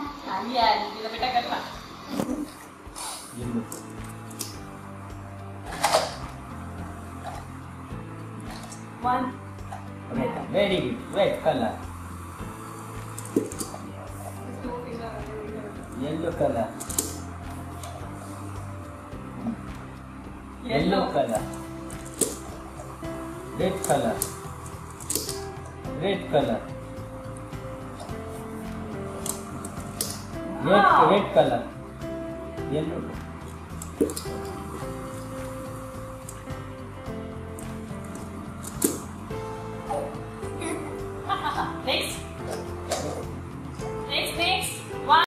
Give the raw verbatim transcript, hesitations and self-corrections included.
ये आली तिला बेटा कर ना yellow one red very good red colour yellow colour yellow colour red colour red colour red red colour yellow